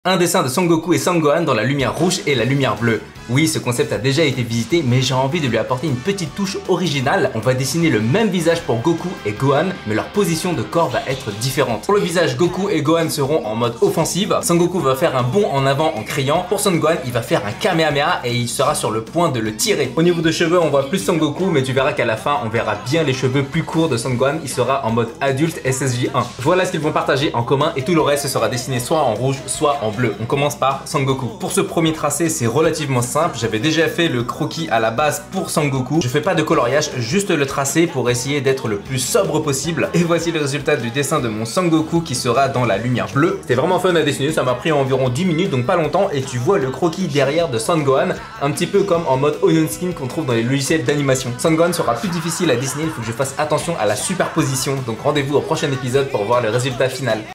Un dessin de Son Goku et Son Gohan dans la lumière rouge et la lumière bleue. Oui, ce concept a déjà été visité, mais j'ai envie de lui apporter une petite touche originale. On va dessiner le même visage pour Goku et Gohan, mais leur position de corps va être différente. Pour le visage, Goku et Gohan seront en mode offensive. Son Goku va faire un bond en avant en criant. Pour Son Gohan, il va faire un Kamehameha et il sera sur le point de le tirer. Au niveau de cheveux, on voit plus Son Goku, mais tu verras qu'à la fin, on verra bien les cheveux plus courts de Son Gohan. Il sera en mode adulte SSJ1. Voilà ce qu'ils vont partager en commun et tout le reste sera dessiné soit en rouge, soit en bleu. On commence par Son Goku. Pour ce premier tracé, c'est relativement simple. J'avais déjà fait le croquis à la base pour Son Goku. Je fais pas de coloriage, juste le tracé pour essayer d'être le plus sobre possible. Et voici le résultat du dessin de mon Son Goku qui sera dans la lumière bleue. C'était vraiment fun à dessiner, ça m'a pris environ 10 minutes, donc pas longtemps. Et tu vois le croquis derrière de Son Gohan, un petit peu comme en mode Onion Skin qu'on trouve dans les logiciels d'animation. Son Gohan sera plus difficile à dessiner, il faut que je fasse attention à la superposition. Donc rendez-vous au prochain épisode pour voir le résultat final.